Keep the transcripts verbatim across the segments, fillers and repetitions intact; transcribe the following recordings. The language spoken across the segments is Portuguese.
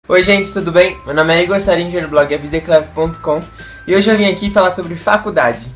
Oi gente, tudo bem? Meu nome é Igor Saringer do blog a vida cleve ponto com e hoje eu vim aqui falar sobre faculdade.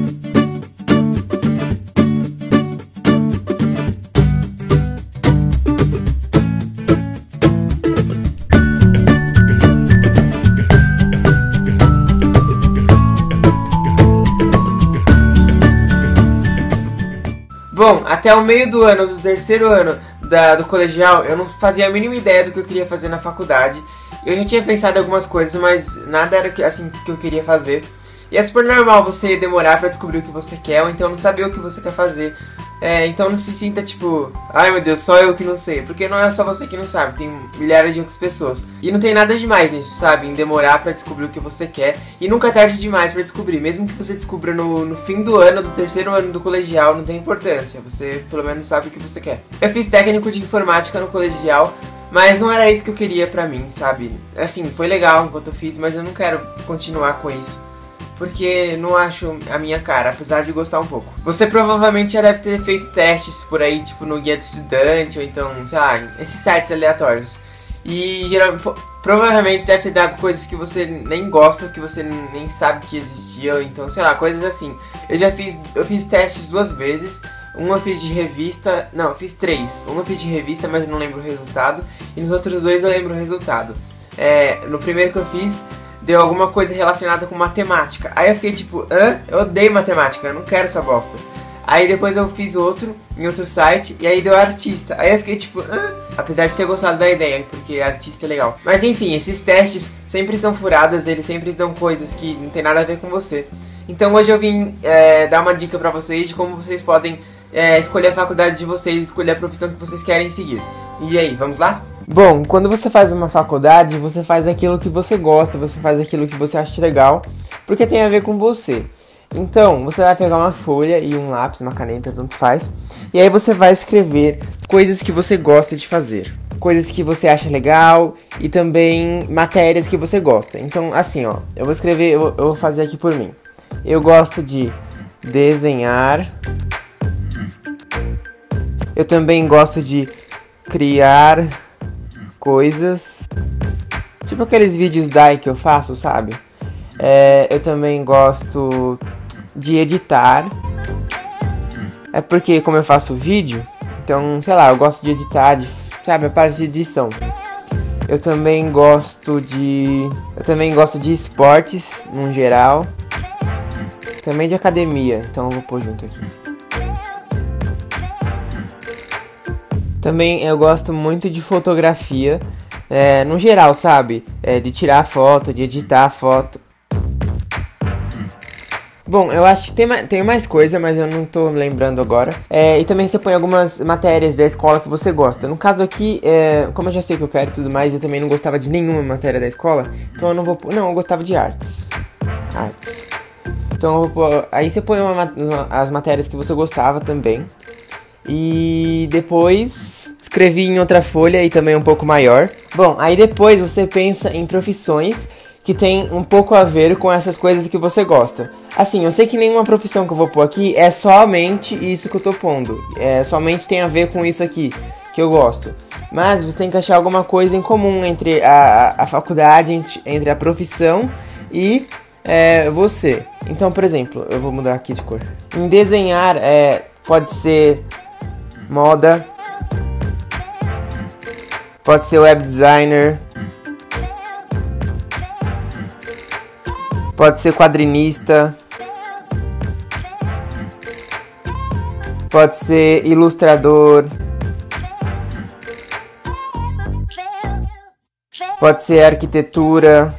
Bom, até o meio do ano, do terceiro ano da, do colegial, eu não fazia a mínima ideia do que eu queria fazer na faculdade. Eu já tinha pensado em algumas coisas, mas nada era assim que eu queria fazer. E é super normal você demorar pra descobrir o que você quer, ou então não saber o que você quer fazer. É, então não se sinta tipo, ai meu Deus, só eu que não sei. Porque não é só você que não sabe, tem milhares de outras pessoas. E não tem nada demais nisso, sabe? Em demorar pra descobrir o que você quer. E nunca é tarde demais pra descobrir. Mesmo que você descubra no, no fim do ano, do terceiro ano do colegial, não tem importância. Você pelo menos sabe o que você quer. Eu fiz técnico de informática no colegial, mas não era isso que eu queria pra mim, sabe? Assim, foi legal enquanto eu fiz, mas eu não quero continuar com isso, porque não acho a minha cara, apesar de gostar um pouco. Você provavelmente já deve ter feito testes por aí, tipo no Guia do Estudante, ou então, sei lá, esses sites aleatórios. E geralmente, provavelmente deve ter dado coisas que você nem gosta, que você nem sabe que existia, ou então, sei lá, coisas assim. Eu já fiz, eu fiz testes duas vezes. Uma eu fiz de revista, não, eu fiz três. Uma eu fiz de revista, mas eu não lembro o resultado. E nos outros dois eu lembro o resultado. É, no primeiro que eu fiz, deu alguma coisa relacionada com matemática. Aí eu fiquei tipo, hã? Eu odeio matemática, eu não quero essa bosta. Aí depois eu fiz outro, em outro site, e aí deu artista. Aí eu fiquei tipo, hã? Apesar de ter gostado da ideia, porque artista é legal. Mas enfim, esses testes sempre são furadas, eles sempre dão coisas que não tem nada a ver com você. Então hoje eu vim é, dar uma dica pra vocês de como vocês podem é, escolher a faculdade de vocês, escolher a profissão que vocês querem seguir. E aí, vamos lá? Bom, quando você faz uma faculdade, você faz aquilo que você gosta, você faz aquilo que você acha legal, porque tem a ver com você. Então, você vai pegar uma folha e um lápis, uma caneta, tanto faz, e aí você vai escrever coisas que você gosta de fazer, coisas que você acha legal e também matérias que você gosta. Então, assim, ó, eu vou escrever, eu, eu vou fazer aqui por mim. Eu gosto de desenhar. Eu também gosto de criar coisas, tipo aqueles vídeos D A I que eu faço, sabe? É, eu também gosto de editar. É porque como eu faço vídeo, então, sei lá, eu gosto de editar, de, sabe, a parte de edição. Eu também gosto de... Eu também gosto de esportes, no geral. Também de academia, então eu vou pôr junto aqui. Também eu gosto muito de fotografia, é, no geral, sabe? É, de tirar foto, de editar foto. Bom, eu acho que tem, tem mais coisa, mas eu não tô lembrando agora. É, e também você põe algumas matérias da escola que você gosta. No caso aqui, é, como eu já sei o que eu quero e tudo mais, eu também não gostava de nenhuma matéria da escola, então eu não vou pôr... Não, eu gostava de artes. Artes. Então eu vou pôr... Aí você põe uma, uma, as matérias que você gostava também. E depois escrevi em outra folha e também um pouco maior. Bom, aí depois você pensa em profissões que tem um pouco a ver com essas coisas que você gosta. Assim, eu sei que nenhuma profissão que eu vou pôr aqui é somente isso que eu tô pondo. É, somente tem a ver com isso aqui que eu gosto. Mas você tem que achar alguma coisa em comum entre a, a, a faculdade, entre, entre a profissão e é, você. Então, por exemplo, eu vou mudar aqui de cor. Em desenhar, é, pode ser moda, pode ser web designer, pode ser quadrinista, pode ser ilustrador, pode ser arquitetura.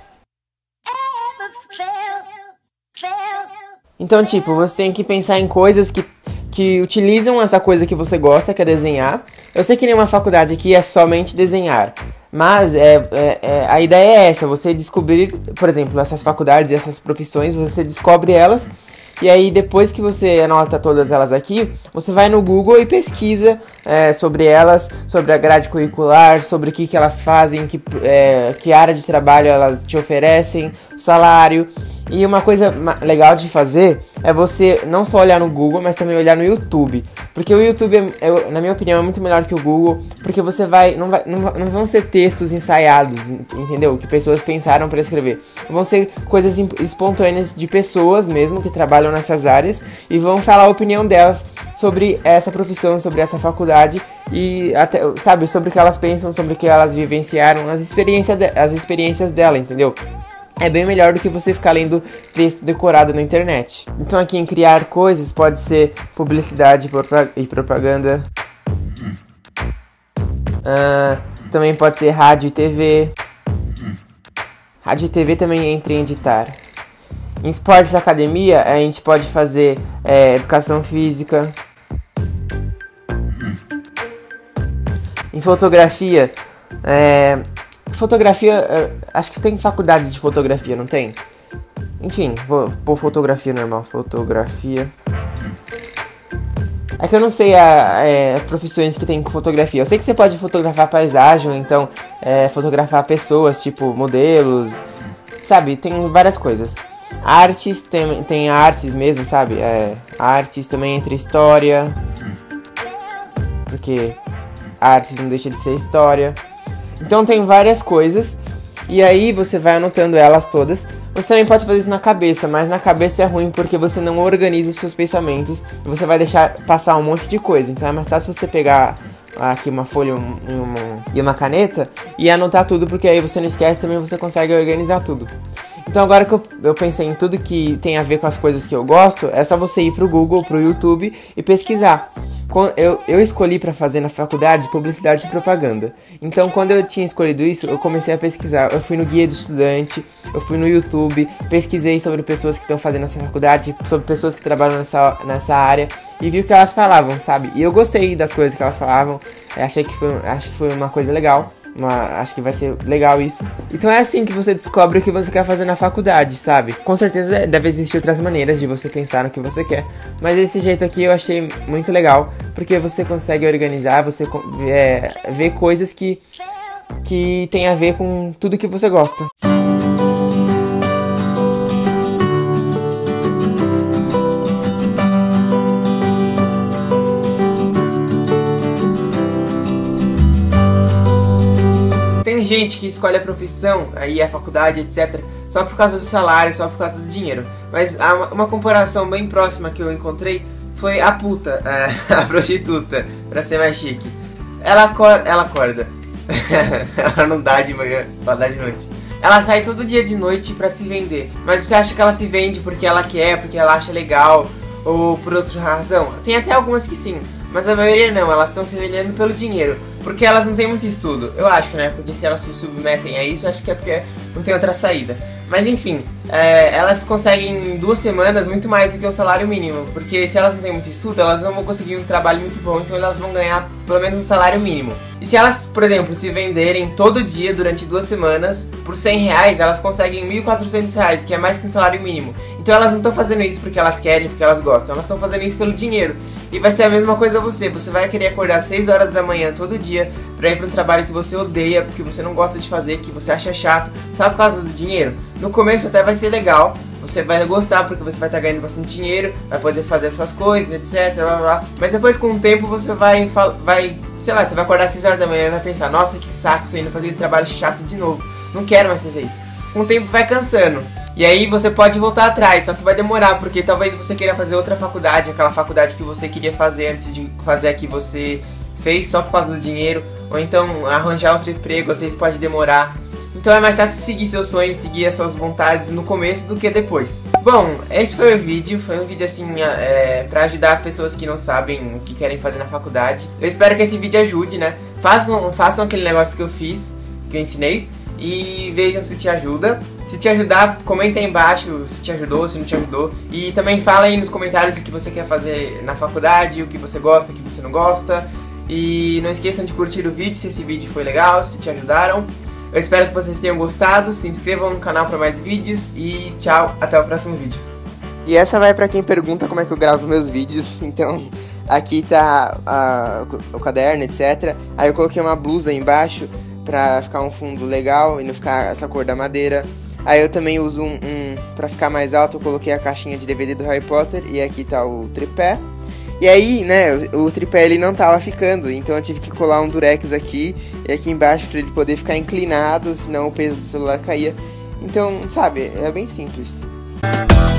Então, tipo, você tem que pensar em coisas que que utilizam essa coisa que você gosta, que é desenhar. Eu sei que nenhuma faculdade aqui é somente desenhar, mas é, é, é, a ideia é essa, você descobrir, por exemplo, essas faculdades, essas profissões, você descobre elas, e aí depois que você anota todas elas aqui, você vai no Google e pesquisa é, sobre elas, sobre a grade curricular, sobre o que, que elas fazem, que, é, que área de trabalho elas te oferecem, salário. E uma coisa legal de fazer é você não só olhar no Google, mas também olhar no YouTube. Porque o YouTube, é, é, na minha opinião, é muito melhor que o Google, porque você vai não, vai, não, não vão ser textos ensaiados, entendeu? Que pessoas pensaram para escrever. Vão ser coisas espontâneas de pessoas mesmo que trabalham nessas áreas e vão falar a opinião delas sobre essa profissão, sobre essa faculdade e até, sabe, sobre o que elas pensam, sobre o que elas vivenciaram, as experiências, de, as experiências dela, entendeu? É bem melhor do que você ficar lendo texto decorado na internet. Então aqui em criar coisas pode ser publicidade e propaganda. Uh, também pode ser rádio e T V. Rádio e T V também entra em editar. Em esportes e academia a gente pode fazer é, educação física. Em fotografia, é, fotografia, acho que tem faculdade de fotografia, não tem? Enfim, vou pôr fotografia normal, fotografia. É que eu não sei a, é, as profissões que tem com fotografia. Eu sei que você pode fotografar paisagem, então é, fotografar pessoas, tipo modelos, sabe? Tem várias coisas. Artes, tem, tem artes mesmo, sabe? É, artes também entre história, porque artes não deixa de ser história. Então tem várias coisas. E aí você vai anotando elas todas. Você também pode fazer isso na cabeça, mas na cabeça é ruim porque você não organiza os seus pensamentos e você vai deixar passar um monte de coisa. Então é mais fácil você pegar aqui uma folha um, uma, e uma caneta e anotar tudo, porque aí você não esquece, também você consegue organizar tudo. Então agora que eu, eu pensei em tudo que tem a ver com as coisas que eu gosto, é só você ir pro Google, pro YouTube e pesquisar. Eu, eu escolhi para fazer na faculdade publicidade e propaganda. Então quando eu tinha escolhido isso, eu comecei a pesquisar. Eu fui no Guia do Estudante, eu fui no YouTube, pesquisei sobre pessoas que estão fazendo essa faculdade, sobre pessoas que trabalham nessa, nessa área e vi o que elas falavam, sabe? E eu gostei das coisas que elas falavam, achei que foi, acho que foi uma coisa legal. Uma, acho que vai ser legal isso. Então é assim que você descobre o que você quer fazer na faculdade, sabe? Com certeza deve existir outras maneiras de você pensar no que você quer, mas esse jeito aqui eu achei muito legal, porque você consegue organizar, você é, ver coisas que, que tem a ver com tudo que você gosta. Tem gente que escolhe a profissão, aí a faculdade, etcétera, só por causa do salário, só por causa do dinheiro. Mas uma comparação bem próxima que eu encontrei foi a puta, a prostituta, pra ser mais chique. Ela acorda, ela acorda. Ela não dá de manhã, ela dá de noite. Ela sai todo dia de noite pra se vender. Mas você acha que ela se vende porque ela quer, porque ela acha legal, ou por outra razão? Tem até algumas que sim, mas a maioria não, elas estão se vendendo pelo dinheiro. Porque elas não têm muito estudo, eu acho, né? Porque se elas se submetem a isso, acho que é porque não tem outra saída. Mas enfim, é, elas conseguem em duas semanas muito mais do que um salário mínimo. Porque se elas não têm muito estudo, elas não vão conseguir um trabalho muito bom, então elas vão ganhar pelo menos um salário mínimo. E se elas, por exemplo, se venderem todo dia durante duas semanas, por cem reais, elas conseguem mil e quatrocentos reais, que é mais que um salário mínimo. Então elas não estão fazendo isso porque elas querem, porque elas gostam, elas estão fazendo isso pelo dinheiro. E vai ser a mesma coisa você, você vai querer acordar às seis horas da manhã todo dia pra ir pra um trabalho que você odeia, porque você não gosta de fazer, que você acha chato, sabe, por causa do dinheiro? No começo até vai ser legal, você vai gostar porque você vai estar ganhando bastante dinheiro, vai poder fazer as suas coisas, etc, blá, blá, blá. Mas depois com o tempo você vai, vai, sei lá, você vai acordar às seis horas da manhã e vai pensar, nossa, que saco, tô indo pra aquele trabalho chato de novo, não quero mais fazer isso. Com o tempo vai cansando. E aí você pode voltar atrás, só que vai demorar, porque talvez você queira fazer outra faculdade, aquela faculdade que você queria fazer antes de fazer a que você fez só por causa do dinheiro, ou então arranjar outro emprego, às vezes pode demorar. Então é mais fácil seguir seus sonhos, seguir as suas vontades no começo do que depois. Bom, esse foi o vídeo, foi um vídeo assim, é, pra ajudar pessoas que não sabem o que querem fazer na faculdade. Eu espero que esse vídeo ajude, né? Façam, façam aquele negócio que eu fiz, que eu ensinei, e vejam se te ajuda. Se te ajudar, comenta aí embaixo se te ajudou, se não te ajudou. E também fala aí nos comentários o que você quer fazer na faculdade, o que você gosta, o que você não gosta. E não esqueçam de curtir o vídeo se esse vídeo foi legal, se te ajudaram. Eu espero que vocês tenham gostado, se inscrevam no canal para mais vídeos e tchau, até o próximo vídeo. E essa vai pra quem pergunta como é que eu gravo meus vídeos, então aqui tá a, o caderno, etcétera. Aí eu coloquei uma blusa aí embaixo pra ficar um fundo legal e não ficar essa cor da madeira. Aí eu também uso um, um pra ficar mais alto, eu coloquei a caixinha de D V D do Harry Potter, e aqui tá o tripé. E aí, né, o, o tripé ele não tava ficando, então eu tive que colar um durex aqui e aqui embaixo pra ele poder ficar inclinado, senão o peso do celular caía. Então, sabe, é bem simples.